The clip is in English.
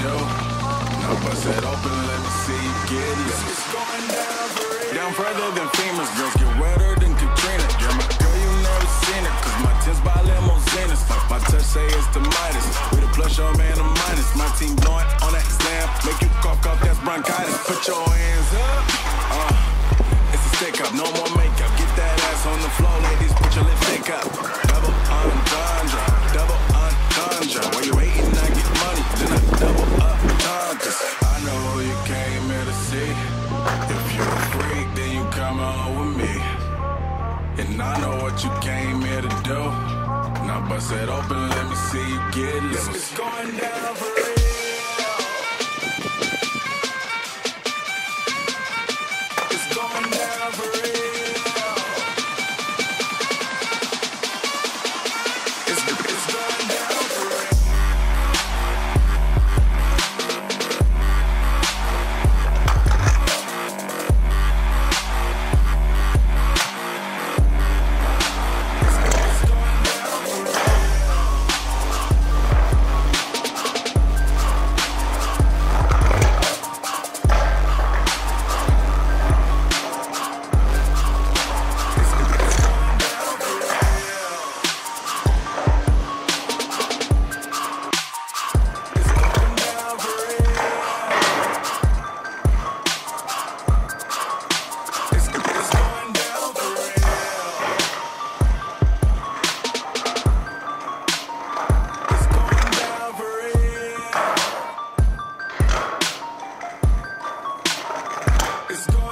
do. Now bust it open, let me see you get loose. It's going down for real. Down further than famous, girls get wetter than Katrina. You're my girl, you never seen it, cause my tints by limousines. My touch say it's the Midas, we the plus your man a minus. My team blowing on that slam, make you cough, that's bronchitis. Put your hands up, it's a stick up, no more makeup. Get that ass on the floor, ladies, put your lipstick up. Double entendre, double entendre. While you waiting, I get money, then I double up entendres. I know who you came here to see. If you're a freak, then you come on with me. And I know what you came here to do. Now bust it open, let me see you get loose. It's going down for real. It's going down for real. It's going down for real. It's